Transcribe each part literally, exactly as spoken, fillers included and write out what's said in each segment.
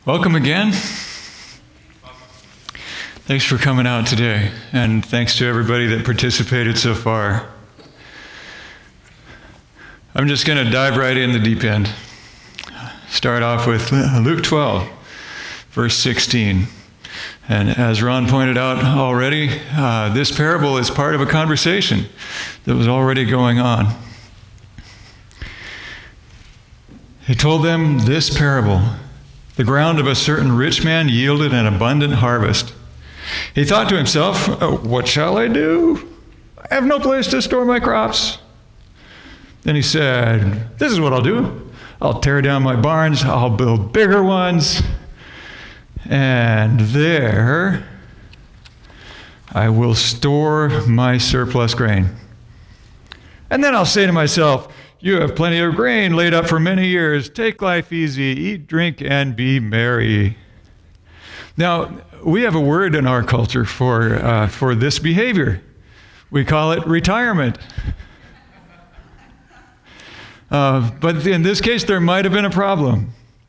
Welcome again. Thanks for coming out today, and thanks to everybody that participated so far. I'm just going to dive right in the deep end. Start off with Luke twelve, verse sixteen. And as Ron pointed out already, uh, this parable is part of a conversation that was already going on. He told them this parable. The ground of a certain rich man yielded an abundant harvest. He thought to himself, oh, what shall I do? I have no place to store my crops. Then he said, this is what I'll do. I'll tear down my barns, I'll build bigger ones, and there I will store my surplus grain. And then I'll say to myself, you have plenty of grain laid up for many years. Take life easy, eat, drink, and be merry. Now, we have a word in our culture for, uh, for this behavior. We call it retirement. Uh, but in this case, there might have been a problem.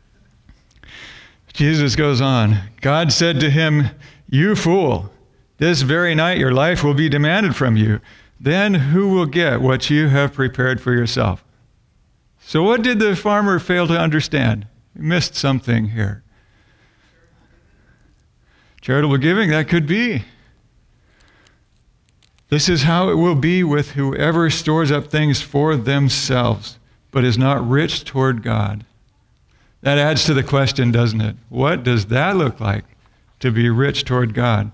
Jesus goes on. God said to him, you fool, this very night your life will be demanded from you. Then who will get what you have prepared for yourself? So what did the farmer fail to understand? He missed something here. Charitable giving, that could be. This is how it will be with whoever stores up things for themselves, but is not rich toward God. That adds to the question, doesn't it? What does that look like, to be rich toward God?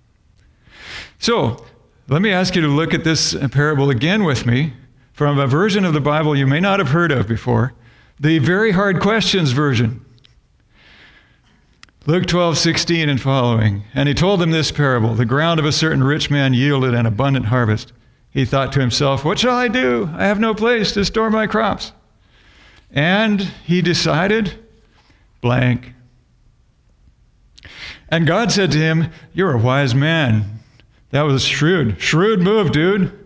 So, let me ask you to look at this parable again with me from a version of the Bible you may not have heard of before, the Very Hard Questions version. Luke twelve, sixteen and following. And he told them this parable. The ground of a certain rich man yielded an abundant harvest. He thought to himself, what shall I do? I have no place to store my crops. And he decided, blank. And God said to him, you're a wise man. That was shrewd. Shrewd move, dude.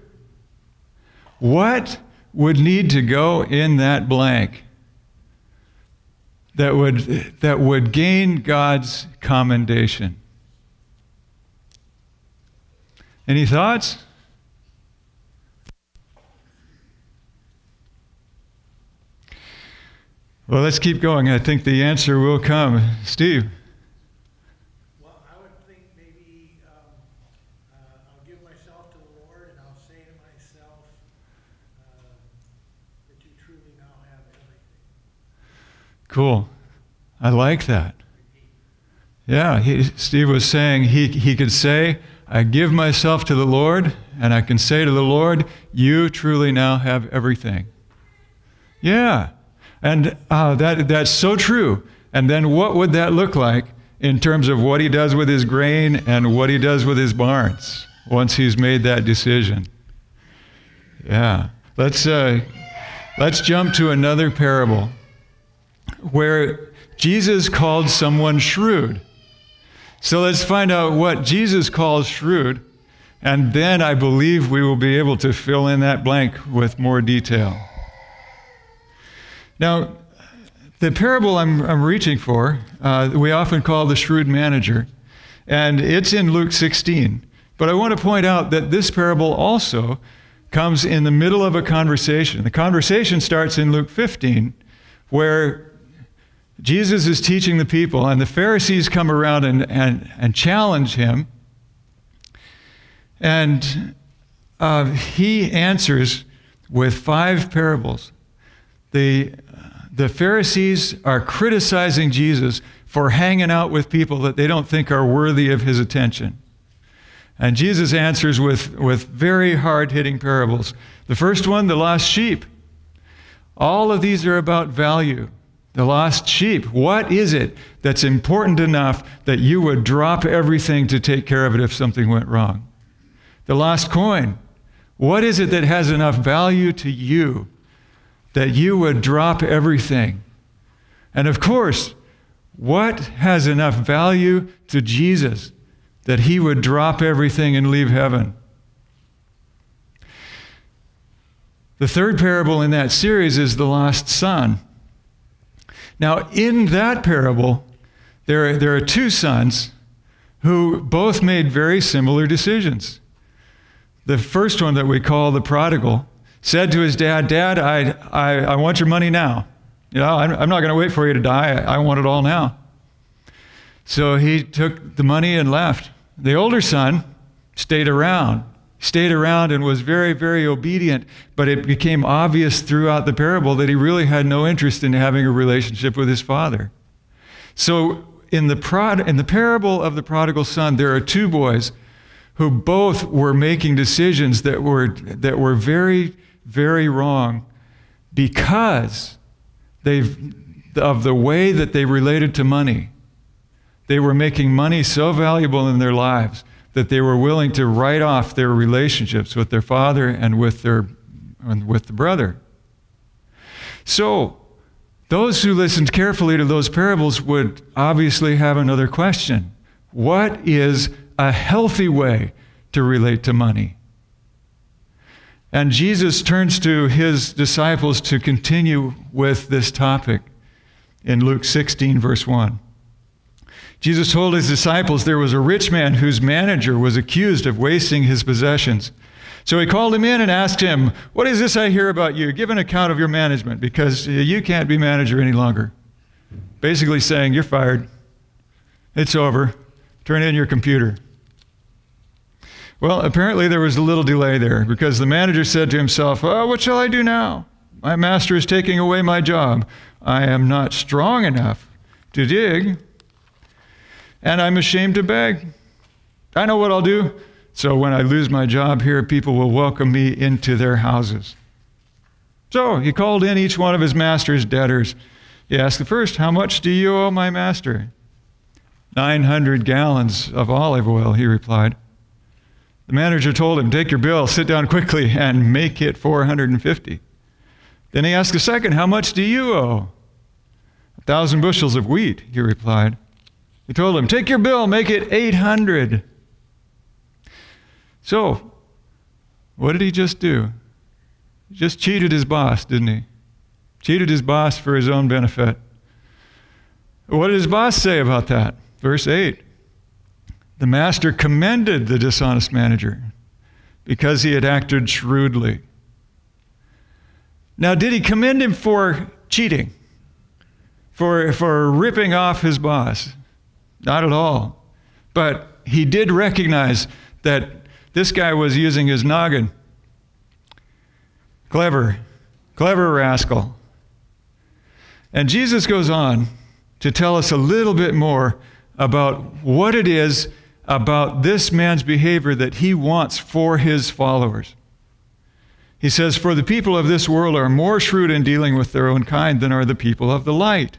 What would need to go in that blank that would, that would gain God's commendation? Any thoughts? Well, let's keep going. I think the answer will come. Steve? Cool. I like that. Yeah, he, Steve was saying he, he could say, I give myself to the Lord, and I can say to the Lord, you truly now have everything. Yeah, and uh, that, that's so true. And then what would that look like in terms of what he does with his grain and what he does with his barns once he's made that decision? Yeah, let's, uh, let's jump to another parable where Jesus called someone shrewd. So let's find out what Jesus calls shrewd, and then I believe we will be able to fill in that blank with more detail. Now, the parable I'm, I'm reaching for, uh, we often call the shrewd manager, and it's in Luke sixteen. But I want to point out that this parable also comes in the middle of a conversation. The conversation starts in Luke fifteen, where Jesus is teaching the people, and the Pharisees come around and, and, and challenge him. And uh, he answers with five parables. The, the Pharisees are criticizing Jesus for hanging out with people that they don't think are worthy of his attention. And Jesus answers with, with very hard-hitting parables. The first one, the lost sheep. All of these are about value. The lost sheep, what is it that's important enough that you would drop everything to take care of it if something went wrong? The lost coin, what is it that has enough value to you that you would drop everything? And of course, what has enough value to Jesus that he would drop everything and leave heaven? The third parable in that series is the lost son. Now, in that parable, There, there are two sons who both made very similar decisions. The first one that we call the prodigal said to his dad, Dad, I, I, I want your money now. You know, I'm, I'm not going to wait for you to die. I, I want it all now. So he took the money and left. The older son stayed around, stayed around and was very, very obedient, but it became obvious throughout the parable that he really had no interest in having a relationship with his father. So in the, prod, in the parable of the prodigal son, there are two boys who both were making decisions that were, that were very, very wrong because they've, of the way that they related to money. They were making money so valuable in their lives that they were willing to write off their relationships with their father and with their and with the brother. So, those who listened carefully to those parables would obviously have another question. What is a healthy way to relate to money? And Jesus turns to his disciples to continue with this topic in Luke sixteen, verse one. Jesus told his disciples there was a rich man whose manager was accused of wasting his possessions. So he called him in and asked him, "What is this I hear about you? Give an account of your management, because you can't be manager any longer." Basically saying, you're fired. It's over. Turn in your computer. Well, apparently there was a little delay there, because the manager said to himself, "Oh, what shall I do now? My master is taking away my job. I am not strong enough to dig, and I'm ashamed to beg. I know what I'll do. So when I lose my job here, people will welcome me into their houses." So he called in each one of his master's debtors. He asked the first, "How much do you owe my master?" Nine hundred gallons of olive oil," he replied. The manager told him, "Take your bill, sit down quickly, and make it four hundred fifty. Then he asked the second, "How much do you owe?" "A thousand bushels of wheat," he replied. He told him, "Take your bill, make it eight hundred. So, what did he just do? He just cheated his boss, didn't he? Cheated his boss for his own benefit. What did his boss say about that? Verse eight. The master commended the dishonest manager because he had acted shrewdly. Now, did he commend him for cheating? For, for ripping off his boss? Not at all. But he did recognize that this guy was using his noggin. Clever, clever rascal. And Jesus goes on to tell us a little bit more about what it is about this man's behavior that he wants for his followers. He says, "For the people of this world are more shrewd in dealing with their own kind than are the people of the light."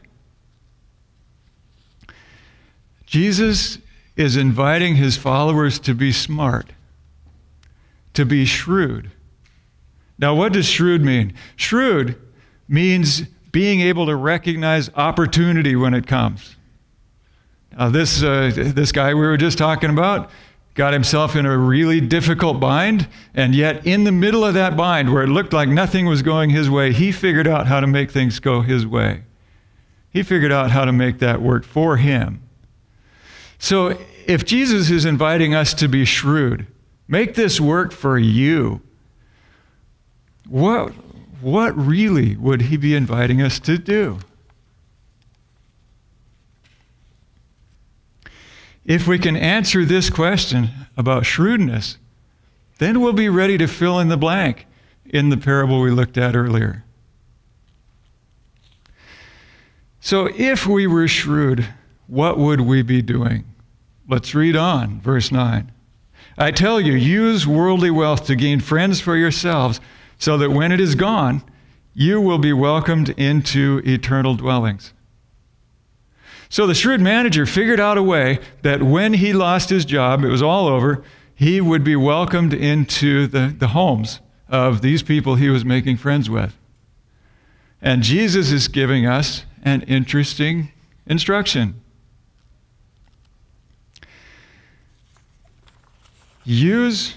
Jesus is inviting his followers to be smart, to be shrewd. Now, what does shrewd mean? Shrewd means being able to recognize opportunity when it comes. Now, this, uh, this guy we were just talking about got himself in a really difficult bind, and yet in the middle of that bind, where it looked like nothing was going his way, he figured out how to make things go his way. He figured out how to make that work for him. So if Jesus is inviting us to be shrewd, make this work for you, what, what really would he be inviting us to do? If we can answer this question about shrewdness, then we'll be ready to fill in the blank in the parable we looked at earlier. So if we were shrewd, what would we be doing? Let's read on, verse nine. "I tell you, use worldly wealth to gain friends for yourselves, so that when it is gone, you will be welcomed into eternal dwellings." So the shrewd manager figured out a way that when he lost his job, it was all over, he would be welcomed into the, the homes of these people he was making friends with. And Jesus is giving us an interesting instruction. Use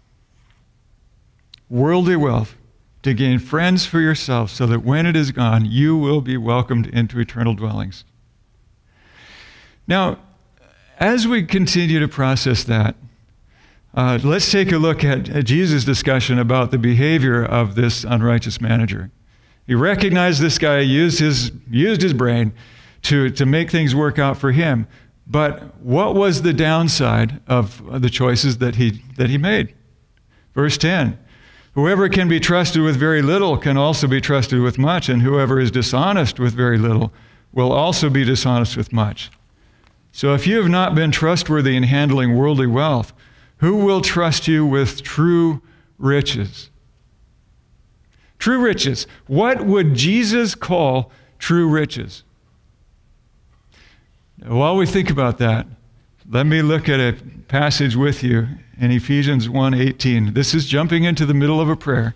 worldly wealth to gain friends for yourself, so that when it is gone, you will be welcomed into eternal dwellings. Now, as we continue to process that, uh, let's take a look at, at Jesus' discussion about the behavior of this unrighteous manager. He recognized this guy used his, used his brain to, to make things work out for him. But what was the downside of the choices that he, that he made? Verse ten, whoever can be trusted with very little can also be trusted with much, and whoever is dishonest with very little will also be dishonest with much. So if you have not been trustworthy in handling worldly wealth, who will trust you with true riches? True riches. What would Jesus call true riches? While we think about that, let me look at a passage with you in Ephesians one eighteen. This is jumping into the middle of a prayer.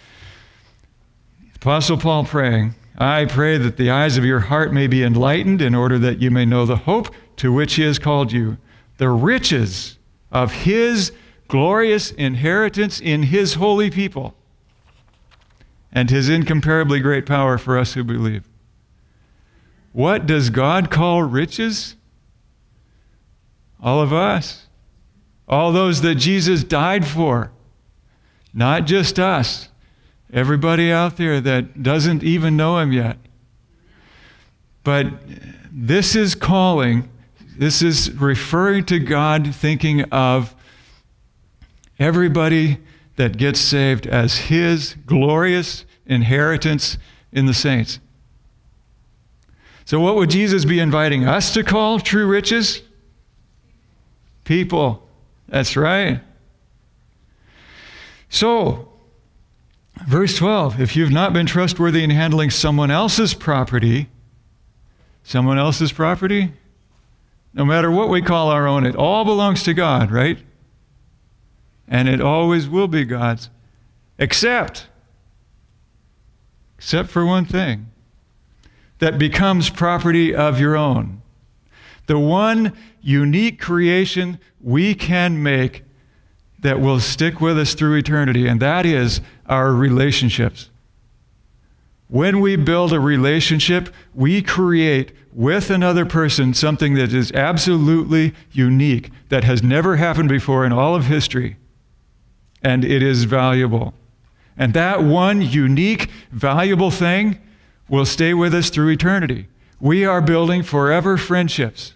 Apostle Paul praying, I pray that the eyes of your heart may be enlightened in order that you may know the hope to which he has called you, the riches of his glorious inheritance in his holy people, and his incomparably great power for us who believe. What does God call riches? All of us. All those that Jesus died for. Not just us. Everybody out there that doesn't even know him yet. But this is calling, this is referring to God thinking of everybody that gets saved as his glorious inheritance in the saints. So what would Jesus be inviting us to call true riches? People. That's right. So, verse twelve, if you've not been trustworthy in handling someone else's property, someone else's property, no matter what we call our own, it all belongs to God, right? And it always will be God's, except, except for one thing, that becomes property of your own. The one unique creation we can make that will stick with us through eternity, and that is our relationships. When we build a relationship, we create with another person something that is absolutely unique, that has never happened before in all of history, and it is valuable. And that one unique, valuable thing will stay with us through eternity. We are building forever friendships.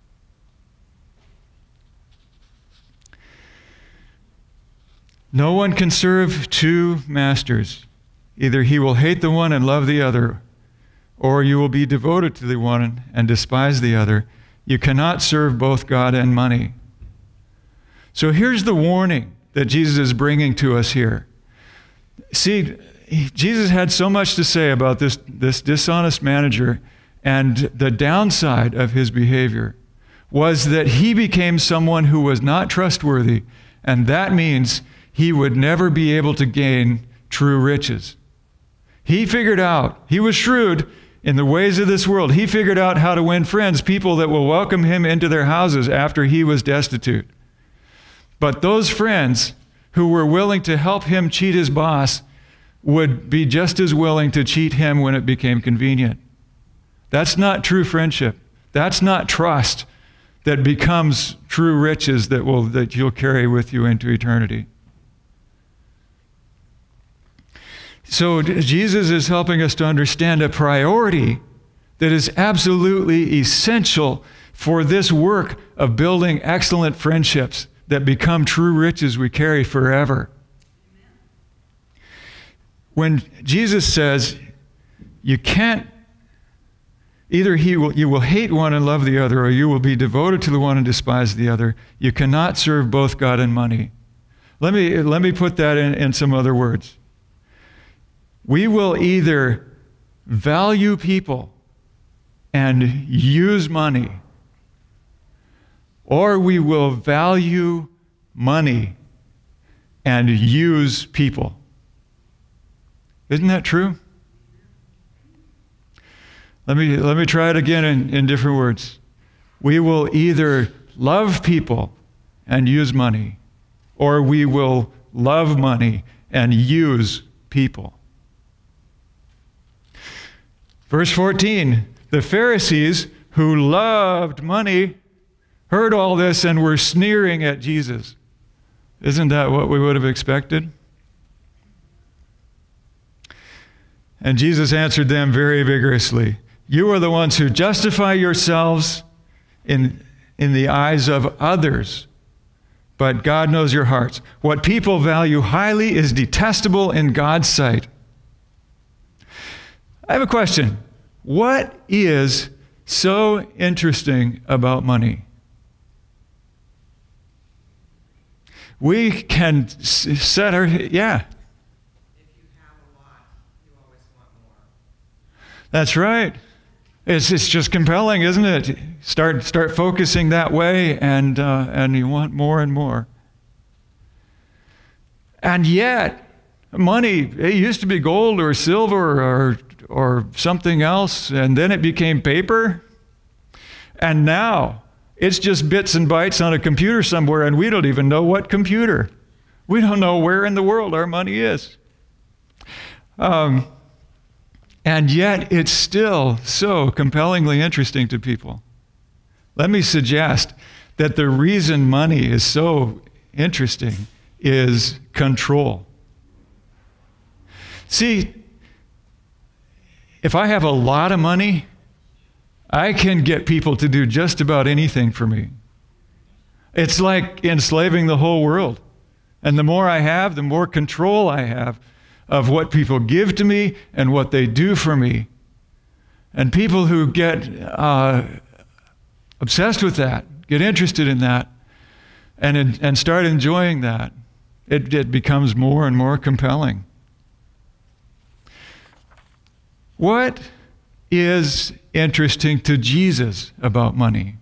No one can serve two masters. Either he will hate the one and love the other, or you will be devoted to the one and despise the other. You cannot serve both God and money. So here's the warning that Jesus is bringing to us here. See, Jesus had so much to say about this, this dishonest manager, and the downside of his behavior was that he became someone who was not trustworthy, and that means he would never be able to gain true riches. He figured out, he was shrewd in the ways of this world. He figured out how to win friends, people that will welcome him into their houses after he was destitute. But those friends who were willing to help him cheat his boss would be just as willing to cheat him when it became convenient. That's not true friendship. That's not trust that becomes true riches that will that you'll carry with you into eternity. So Jesus is helping us to understand a priority that is absolutely essential for this work of building excellent friendships that become true riches we carry forever. When Jesus says, you can't, either he will, you will hate one and love the other, or you will be devoted to the one and despise the other. You cannot serve both God and money. Let me, let me put that in, in some other words. We will either value people and use money, or we will value money and use people. Isn't that true? Let me, let me try it again in, in different words. We will either love people and use money, or we will love money and use people. Verse fourteen, the Pharisees who loved money heard all this and were sneering at Jesus. Isn't that what we would have expected? And Jesus answered them very vigorously. You are the ones who justify yourselves in, in the eyes of others, but God knows your hearts. What people value highly is detestable in God's sight. I have a question. What is so interesting about money? We can s- set our, yeah. If you have a lot, you always want more. That's right. It's it's just compelling, isn't it? Start start focusing that way, and uh, and you want more and more. And yet, money, it used to be gold or silver or or something else, and then it became paper. And now it's just bits and bytes on a computer somewhere, and we don't even know what computer. We don't know where in the world our money is. Um, and yet it's still so compellingly interesting to people. Let me suggest that the reason money is so interesting is control. See, if I have a lot of money, I can get people to do just about anything for me. It's like enslaving the whole world. And the more I have, the more control I have of what people give to me and what they do for me. And people who get uh, obsessed with that, get interested in that, and, and start enjoying that, it, it becomes more and more compelling. What is interesting to Jesus about money?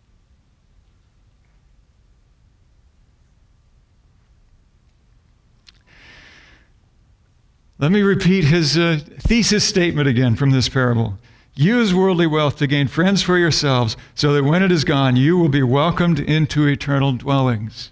Let me repeat his uh, thesis statement again from this parable. Use worldly wealth to gain friends for yourselves, so that when it is gone, you will be welcomed into eternal dwellings.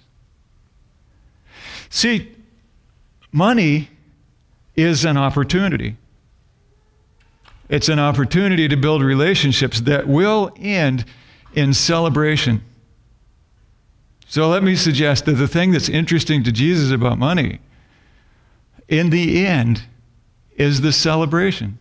See, money is an opportunity. It's an opportunity to build relationships that will end in celebration. So let me suggest that the thing that's interesting to Jesus about money, in the end, is the celebration.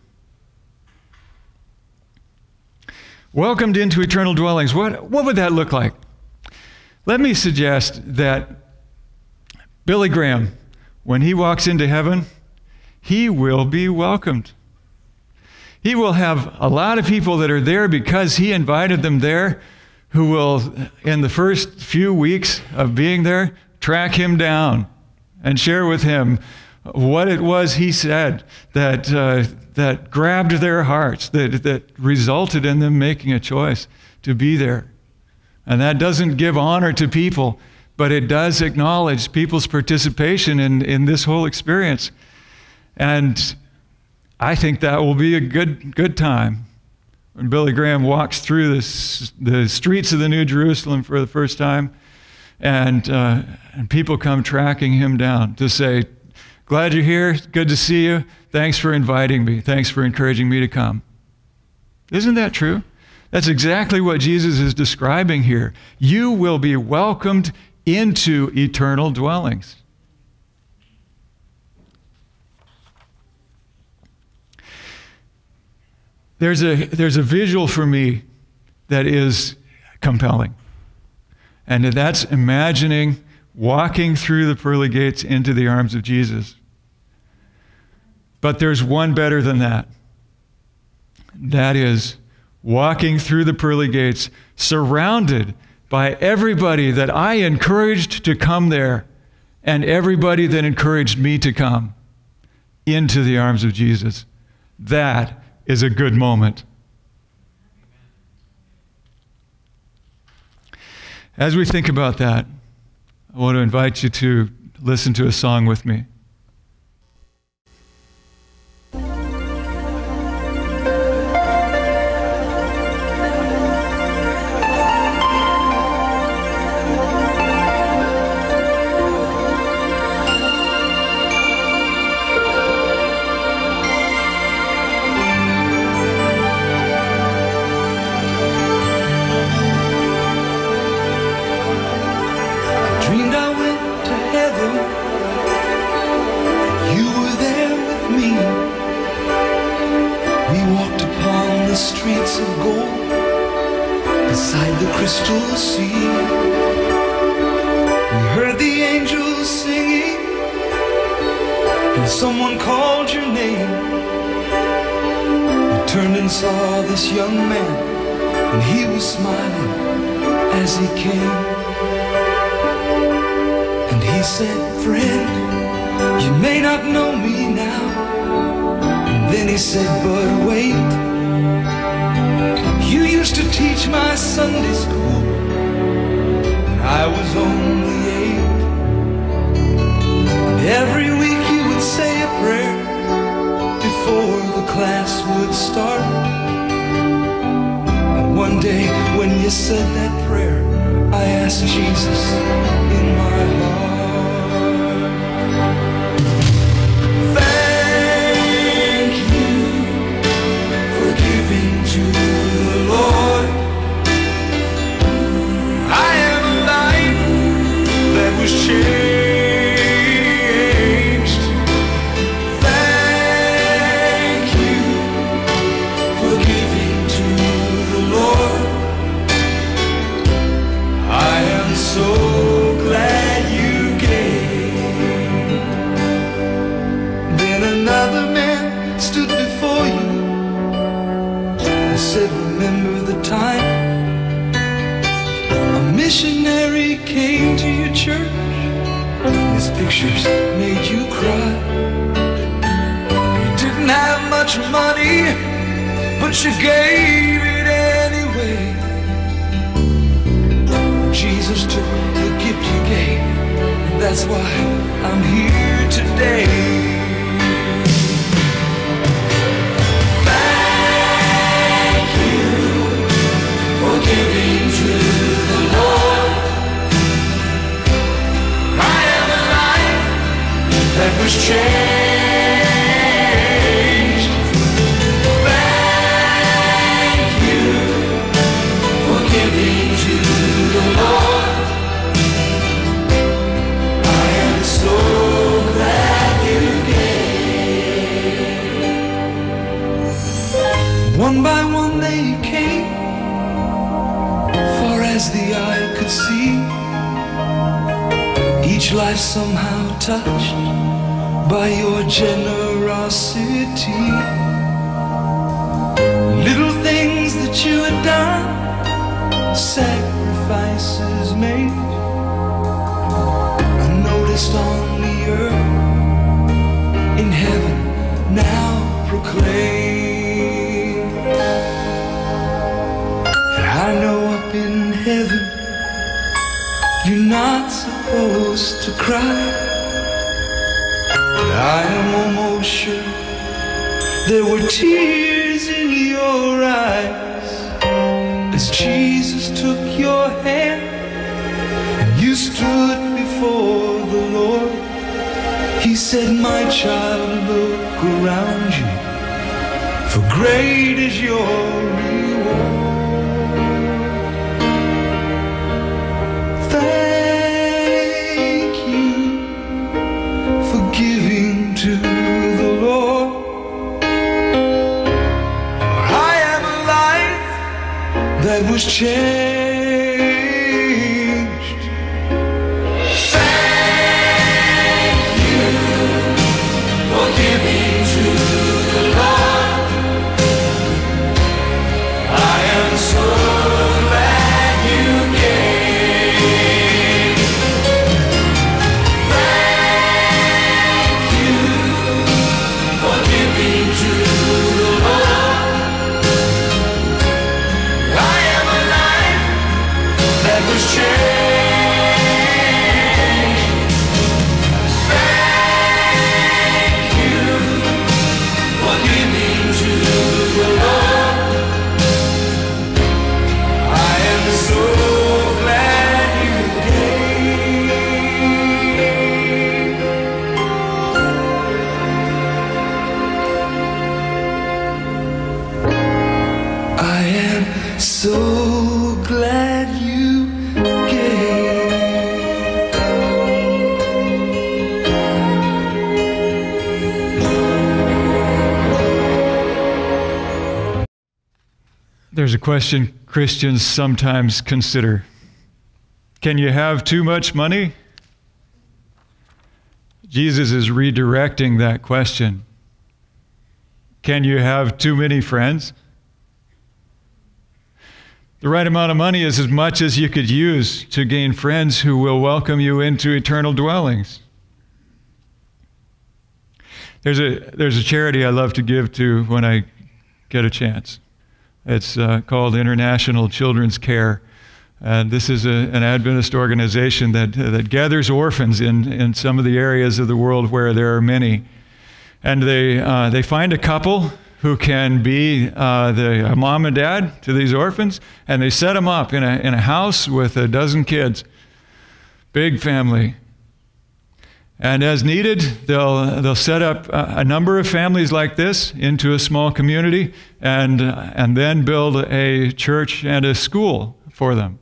Welcomed into eternal dwellings. What, what would that look like? Let me suggest that Billy Graham, when he walks into heaven, he will be welcomed. He will have a lot of people that are there because he invited them there, who will, in the first few weeks of being there, track him down and share with him what it was he said that uh, that grabbed their hearts, that, that resulted in them making a choice to be there. And that doesn't give honor to people, but it does acknowledge people's participation in, in this whole experience. And I think that will be a good good time when Billy Graham walks through this, the streets of the New Jerusalem for the first time, and uh, and people come tracking him down to say, glad you're here, good to see you, thanks for inviting me, thanks for encouraging me to come. Isn't that true? That's exactly what Jesus is describing here. You will be welcomed into eternal dwellings. There's a, there's a visual for me that is compelling. And that's imagining walking through the pearly gates into the arms of Jesus. But there's one better than that. That is walking through the pearly gates, surrounded by everybody that I encouraged to come there, and everybody that encouraged me to come into the arms of Jesus. That is a good moment. As we think about that, I want to invite you to listen to a song with me. beside the crystal sea. We heard the angels singing, and someone called your name. We turned and saw this young man, and he was smiling as he came. And he said, friend, you may not know me now. And then he said, but wait, you used to teach my Sunday school when I was only eight. And every week you would say a prayer before the class would start. And one day when you said that prayer, I asked Jesus in my heart. Thank you for giving to the Lord. I am a life that was changed. Thank you for giving to the Lord. I am so glad you gave. Then another man stood before you and said, remember the time a missionary came to your church? His pictures made you cry. You didn't have much money, but you gave it anyway. Jesus took the gift you gave, and that's why I'm here today. Thank you for giving to the Lord. I am a life that was changed. Thank you for giving to the Lord. I am so glad you gave. One by one they came, far as the eye could see. Each life somehow touched by your generosity. Little things that you had done, sacrifices made, I noticed on the earth, in heaven now proclaim. And I know up in heaven you're not supposed to cry, but I am almost sure there were tears in your eyes as Jesus took your hand and you stood before the Lord. He said, my child, look around you, for great is your reward. Thank you for giving to the Lord. I am a life that was changed. Thank you for giving to the Lord. I am so glad you gave. Thank you for giving to the Lord. I am a life that was changed. Thank you for giving to the Lord. I am so glad you gave. I am so glad you gave. There's a question Christians sometimes consider. Can you have too much money? Jesus is redirecting that question. Can you have too many friends? The right amount of money is as much as you could use to gain friends who will welcome you into eternal dwellings. There's a, there's a charity I love to give to when I get a chance. It's uh, called International Children's Care. And this is a, an Adventist organization that, uh, that gathers orphans in, in some of the areas of the world where there are many. And they, uh, they find a couple who can be uh, the a mom and dad to these orphans, and they set them up in a, in a house with a dozen kids. Big family. And as needed, they'll, they'll set up a, a number of families like this into a small community, and, and then build a church and a school for them.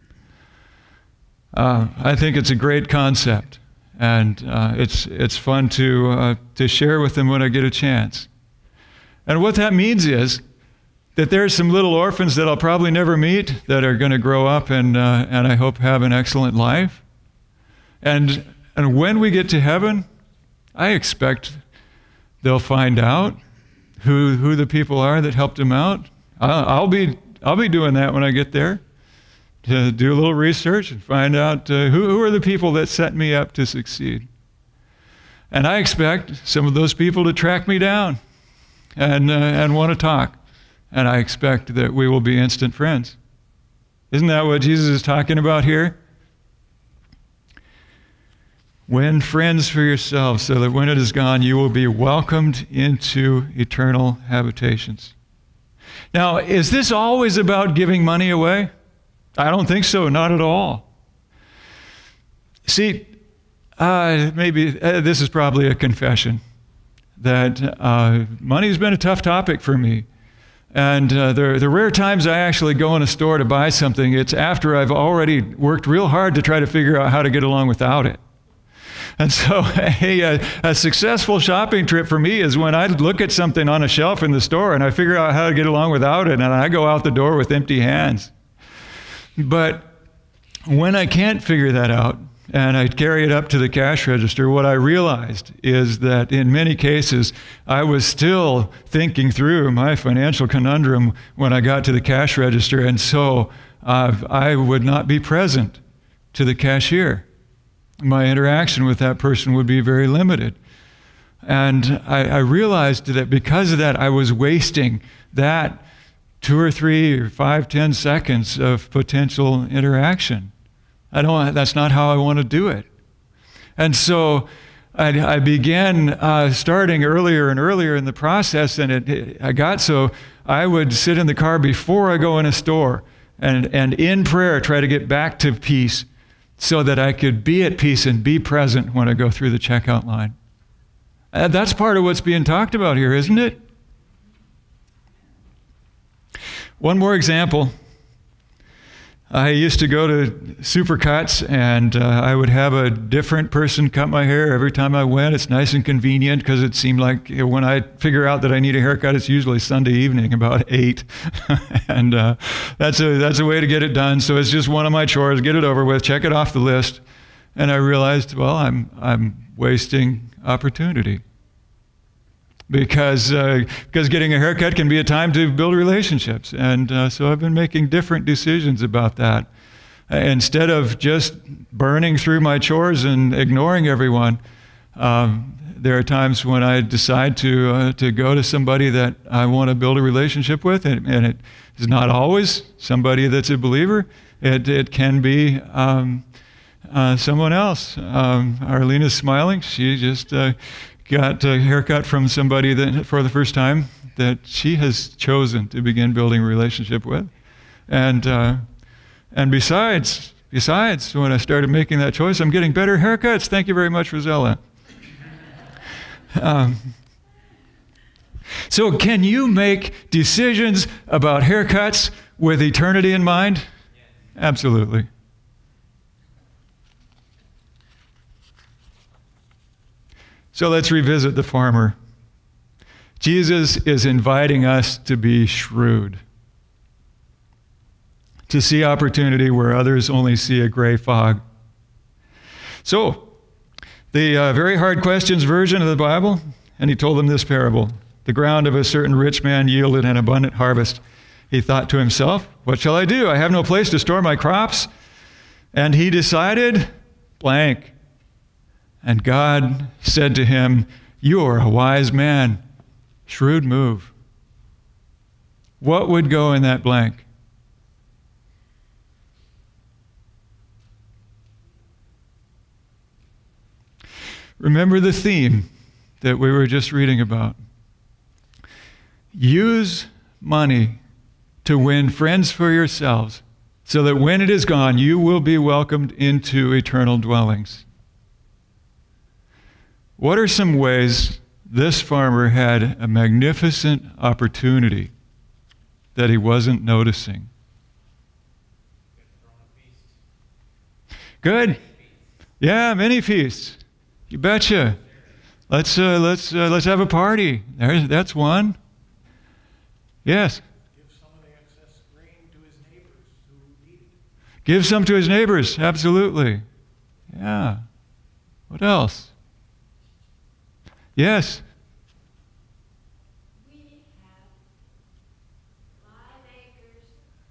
Uh, I think it's a great concept, and uh, it's, it's fun to, uh, to share with them when I get a chance. And what that means is that there's some little orphans that I'll probably never meet that are going to grow up and, uh, and I hope have an excellent life. And, and when we get to heaven, I expect they'll find out who, who the people are that helped them out. I'll, I'll, be, I'll be doing that when I get there, to do a little research and find out uh, who, who are the people that set me up to succeed. And I expect some of those people to track me down and, uh, and want to talk. And I expect that we will be instant friends. Isn't that what Jesus is talking about here? Win friends for yourselves, so that when it is gone, you will be welcomed into eternal habitations. Now, is this always about giving money away? I don't think so, not at all. See, uh, maybe uh, this is probably a confession, that uh, money's been a tough topic for me. And uh, the, the rare times I actually go in a store to buy something, it's after I've already worked real hard to try to figure out how to get along without it. And so a, a, a successful shopping trip for me is when I look at something on a shelf in the store and I figure out how to get along without it, and I go out the door with empty hands. But when I can't figure that out, and I carry it up to the cash register, what I realized is that in many cases, I was still thinking through my financial conundrum when I got to the cash register, and so uh, I would not be present to the cashier. My interaction with that person would be very limited. And I, I realized that because of that, I was wasting that two or three or five, ten seconds of potential interaction. I don't, that's not how I want to do it. And so I, I began uh, starting earlier and earlier in the process, and it, it, I got so I would sit in the car before I go in a store and, and in prayer try to get back to peace so that I could be at peace and be present when I go through the checkout line. And that's part of what's being talked about here, isn't it? One more example. I used to go to Supercuts, and uh, I would have a different person cut my hair every time I went. It's nice and convenient because it seemed like when I figure out that I need a haircut, it's usually Sunday evening about eight. and uh, that's, a, that's a way to get it done. So it's just one of my chores, get it over with, check it off the list. And I realized, well, I'm, I'm wasting opportunity. Because, uh, because getting a haircut can be a time to build relationships. And uh, so I've been making different decisions about that. Uh, instead of just burning through my chores and ignoring everyone, um, there are times when I decide to, uh, to go to somebody that I want to build a relationship with. And, and it is not always somebody that's a believer. It, it can be um, uh, someone else. Um, Arlena's smiling. She just... Uh, got a haircut from somebody that for the first time that she has chosen to begin building a relationship with. And uh, and besides, besides, when I started making that choice, I'm getting better haircuts. Thank you very much, Rosella. Um, so can you make decisions about haircuts with eternity in mind? Absolutely. So let's revisit the farmer. Jesus is inviting us to be shrewd. to see opportunity where others only see a gray fog. So, the uh, very hard questions version of the Bible, and he told them this parable. The ground of a certain rich man yielded an abundant harvest. He thought to himself, what shall I do? I have no place to store my crops. And he decided, blank. And God said to him, you are a wise man. Shrewd move. What would go in that blank? Remember the theme that we were just reading about. Use money to win friends for yourselves, so that when it is gone, you will be welcomed into eternal dwellings. What are some ways this farmer had a magnificent opportunity that he wasn't noticing? Good. Yeah, many feasts. You betcha. Let's uh, let's uh, let's have a party. There's that's one. Yes. Give some of the excess grain to his neighbors who need it. Give some to his neighbors. Absolutely. Yeah. What else? Yes. We have five acres.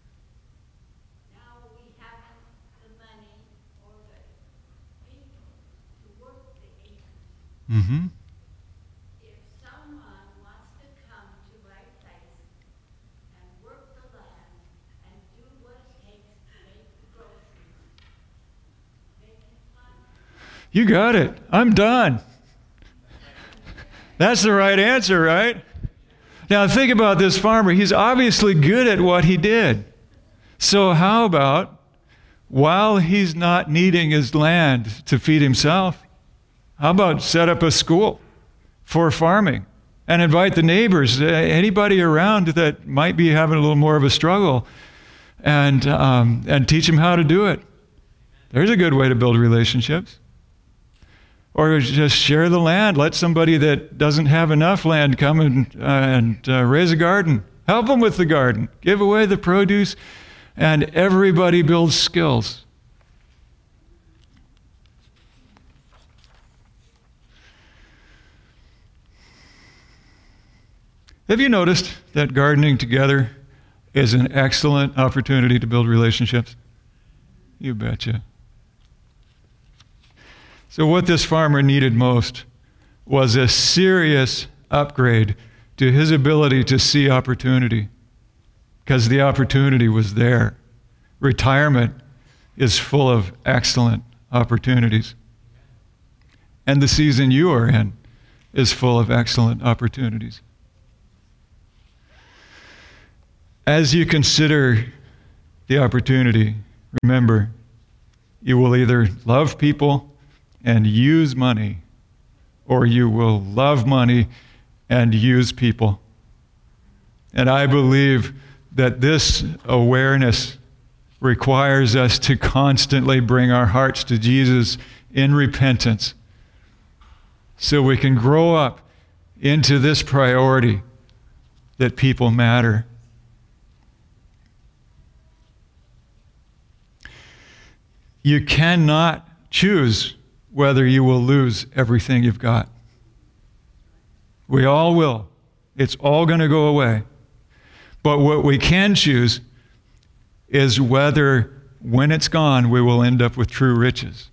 Now we haven't the money or the people to work the acres. Mm-hmm. If someone wants to come to my place and work the land and do what it takes to make the groceries, make it fun. You got it. I'm done. That's the right answer, right? Now think about this farmer. He's obviously good at what he did. So how about, while he's not needing his land to feed himself, how about set up a school for farming and invite the neighbors, anybody around that might be having a little more of a struggle, and, um, and teach them how to do it. There's a good way to build relationships. Or just share the land. Let somebody that doesn't have enough land come and, uh, and uh, raise a garden. Help them with the garden. Give away the produce, and everybody builds skills. Have you noticed that gardening together is an excellent opportunity to build relationships? You betcha. So what this farmer needed most was a serious upgrade to his ability to see opportunity, because the opportunity was there. Retirement is full of excellent opportunities. And the season you are in is full of excellent opportunities. As you consider the opportunity, remember, you will either love people and use money, or you will love money and use people. And I believe that this awareness requires us to constantly bring our hearts to Jesus in repentance, so we can grow up into this priority that people matter. You cannot choose whether you will lose everything you've got. We all will. It's all going to go away. But what we can choose is whether, when it's gone, we will end up with true riches.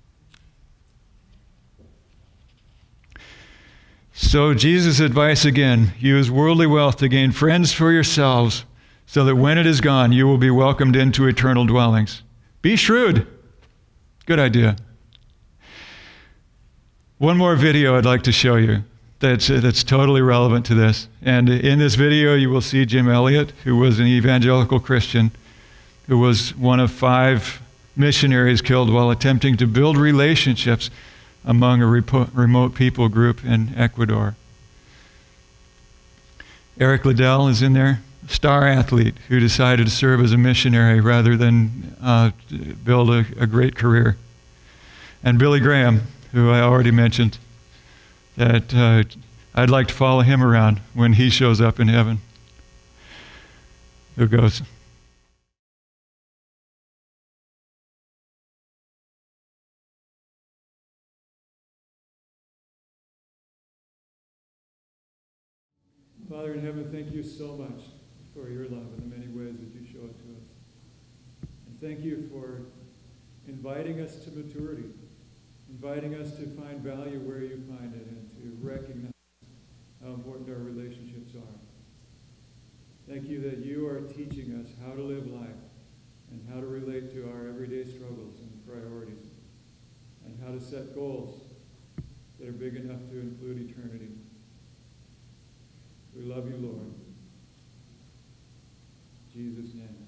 So Jesus' advice again, use worldly wealth to gain friends for yourselves, so that when it is gone, you will be welcomed into eternal dwellings. Be shrewd. Good idea. One more video I'd like to show you that's, uh, that's totally relevant to this. And in this video, you will see Jim Elliot, who was an evangelical Christian, who was one of five missionaries killed while attempting to build relationships among a repo- remote people group in Ecuador. Eric Liddell is in there, a star athlete who decided to serve as a missionary rather than uh, build a, a great career. And Billy Graham, who I already mentioned, that uh, I'd like to follow him around when he shows up in heaven. Who goes, Father in heaven, thank you so much for your love and the many ways that you show it to us. And thank you for inviting us to maturity, inviting us to find value where you find it and to recognize how important our relationships are. Thank you that you are teaching us how to live life and how to relate to our everyday struggles and priorities and how to set goals that are big enough to include eternity. We love you, Lord. In Jesus' name.